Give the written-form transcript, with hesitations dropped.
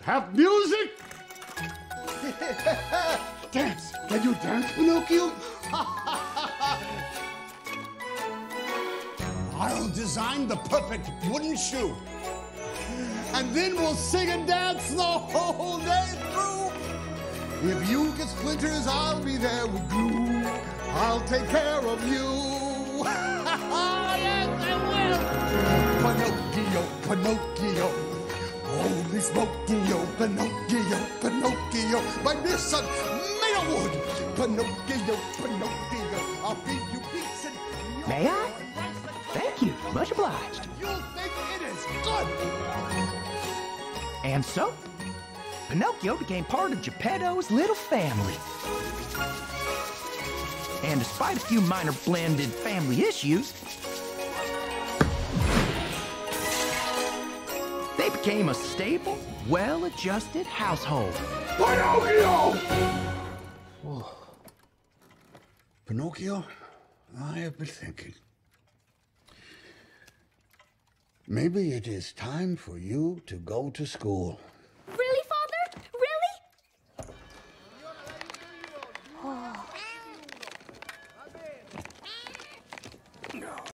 Have music! Dance! Can you dance, Pinocchio? I'll design the perfect wooden shoe. And then we'll sing and dance the whole day through. If you get splinters, I'll be there with glue. I'll take care of you. Yes, I will. Pinocchio, Pinocchio. Holy Smokeo, Pinocchio, Pinocchio. My dear son, made of wood. Pinocchio, Pinocchio. I'll feed you peace and... May I? Thank you. Much obliged. You'll think it is good. And so, Pinocchio became part of Geppetto's little family. And despite a few minor blended family issues, they became a stable, well-adjusted household. Pinocchio! Oh. Pinocchio, I have been thinking. Maybe it is time for you to go to school.